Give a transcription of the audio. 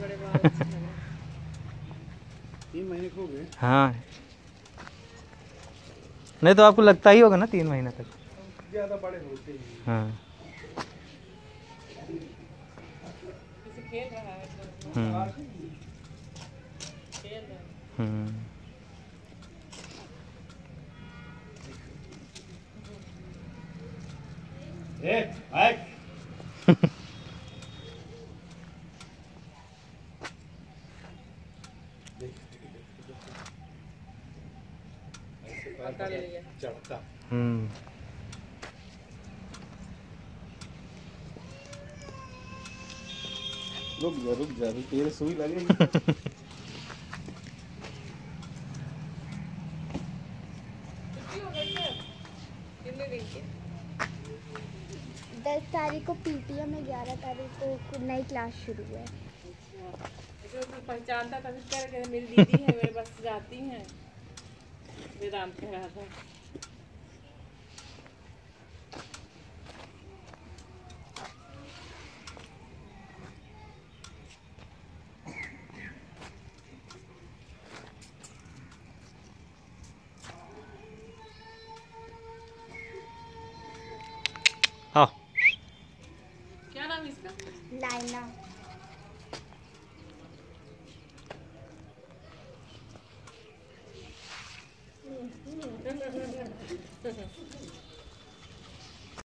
बड़े बाल अच्छे लग रहे हैं। 3 महीने हो गए। हाँ, नहीं तो आपको लगता ही होगा ना 3 महीने तक। ज़्यादा बड़े होते हैं। हाँ। जैसे खेल रहा है तो हम्म। खेल रहा है। हम्म। पकड़ लिया। चढ़ता। रुक जा तेरे सुई लगेगी। 10 तारीख को पीटीएम में, 11 तारीख को नई क्लास शुरू है। पहचानता था फिर मेरी दीदी है, मेरे बस जाती हैं। वेदांत कह रहा था। आओ। क्या नाम इसका? लाइना।